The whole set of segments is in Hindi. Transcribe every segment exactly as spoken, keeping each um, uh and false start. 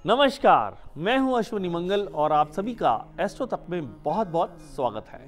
नमस्कार, मैं हूं अश्विनी मंगल और आप सभी का एस्ट्रो तक में बहुत बहुत स्वागत है।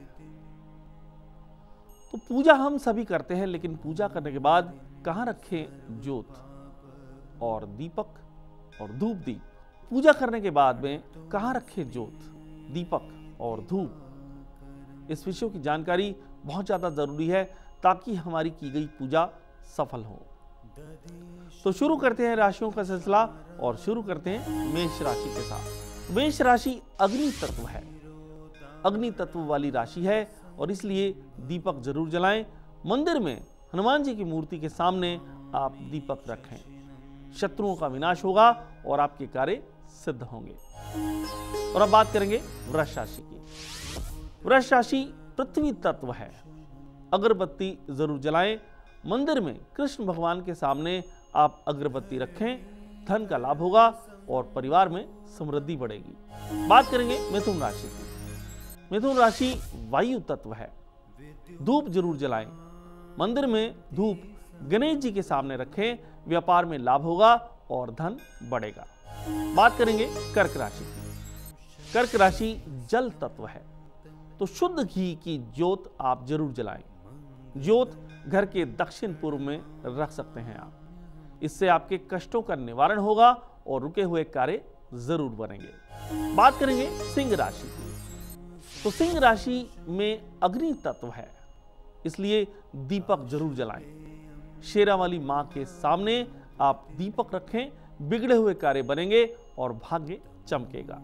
तो पूजा हम सभी करते हैं, लेकिन पूजा करने के बाद कहां रखें ज्योत और दीपक और धूप दीप। पूजा करने के बाद में कहां रखें ज्योत, दीपक और धूप, इस विषयों की जानकारी बहुत ज्यादा जरूरी है ताकि हमारी की गई पूजा सफल हो। तो शुरू करते हैं राशियों का सिलसिला और शुरू करते हैं मेष राशि के साथ। मेष राशि अग्नि तत्व है, अग्नि तत्व वाली राशि है और इसलिए दीपक जरूर जलाएं। मंदिर में हनुमान जी की मूर्ति के सामने आप दीपक रखें, शत्रुओं का विनाश होगा और आपके कार्य सिद्ध होंगे। और अब बात करेंगे वृष राशि की। वृष राशि पृथ्वी तत्व है, अगरबत्ती जरूर जलाएं। मंदिर में कृष्ण भगवान के सामने आप अगरबत्ती रखें, धन का लाभ होगा और परिवार में समृद्धि बढ़ेगी। बात करेंगे मिथुन राशि की। मिथुन राशि वायु तत्व है, धूप जरूर जलाएं। मंदिर में धूप गणेश जी के सामने रखें, व्यापार में लाभ होगा और धन बढ़ेगा। बात करेंगे कर्क राशि की। कर्क राशि जल तत्व है, तो शुद्ध घी की ज्योत आप जरूर जलाएं। ज्योत घर के दक्षिण पूर्व में रख सकते हैं आप, इससे आपके कष्टों का निवारण होगा और रुके हुए कार्य जरूर बनेंगे। बात करेंगे सिंह राशि की। तो सिंह राशि में अग्नि तत्व है, इसलिए दीपक जरूर जलाएं। शेरा वाली मां के सामने आप दीपक रखें, बिगड़े हुए कार्य बनेंगे और भाग्य चमकेगा।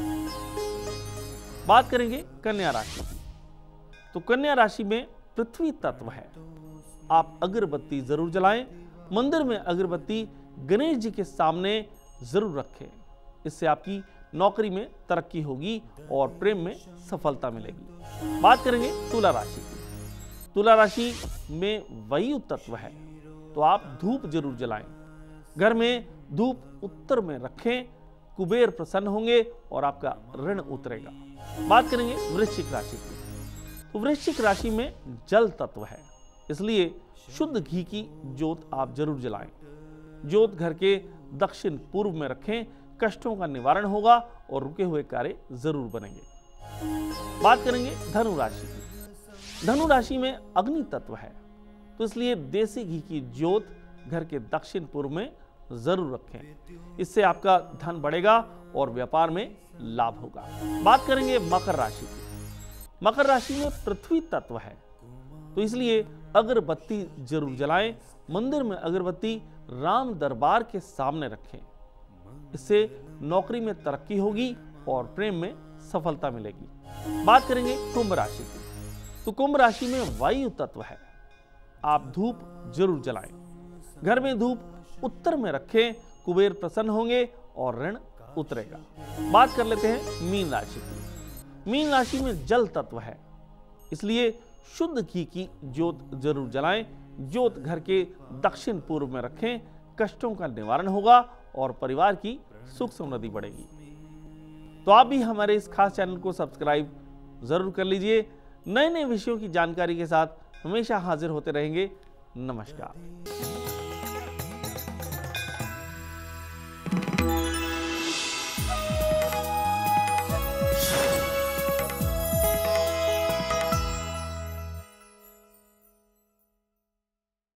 बात करेंगे कन्या राशि की। तो कन्या राशि में पृथ्वी तत्व है, आप अगरबत्ती जरूर जलाएं। मंदिर में अगरबत्ती गणेश जी के सामने जरूर रखें, इससे आपकी नौकरी में तरक्की होगी और प्रेम में सफलता मिलेगी। बात करेंगे तुला राशि की। तुला राशि में वायु तत्व है, तो आप धूप जरूर जलाएं। घर में धूप उत्तर में रखें, कुबेर प्रसन्न होंगे और आपका ऋण उतरेगा। बात करेंगे वृश्चिक राशि की। तो वृश्चिक राशि में जल तत्व है, इसलिए शुद्ध घी की ज्योत आप जरूर जलाएं। ज्योत घर के दक्षिण पूर्व में रखें, कष्टों का निवारण होगा और रुके हुए कार्य जरूर बनेंगे। बात करेंगे धनु राशि की। धनु राशि में अग्नि तत्व है, तो इसलिए देसी घी की ज्योत घर के दक्षिण पूर्व में जरूर रखें, इससे आपका धन बढ़ेगा और व्यापार में लाभ होगा। बात करेंगे मकर राशि की। मकर राशि में पृथ्वी तत्व है, तो इसलिए अगरबत्ती जरूर जलाएं। मंदिर में अगरबत्ती राम दरबार के सामने रखें, इससे नौकरी में तरक्की होगी और प्रेम में सफलता मिलेगी। बात करेंगे कुंभ राशि की। तो कुंभ राशि में वायु तत्व है, आप धूप जरूर जलाएं। घर में धूप उत्तर में रखें, कुबेर प्रसन्न होंगे और ऋण उतरेगा। बात कर लेते हैं मीन राशि की। मीन राशि में जल तत्व है, इसलिए शुद्ध घी की ज्योत जरूर जलाएं। ज्योत घर के दक्षिण पूर्व में रखें, कष्टों का निवारण होगा और परिवार की सुख समृद्धि बढ़ेगी। तो आप भी हमारे इस खास चैनल को सब्सक्राइब जरूर कर लीजिए। नए नए विषयों की जानकारी के साथ हमेशा हाजिर होते रहेंगे। नमस्कार।